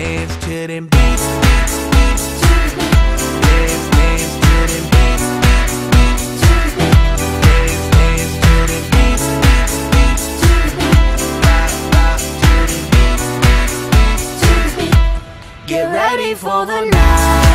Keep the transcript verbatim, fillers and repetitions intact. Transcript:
dance to them beats. Dance, dance to them beats. Dance, dance to them beats. Rock, rock to them beats. Get ready for the night.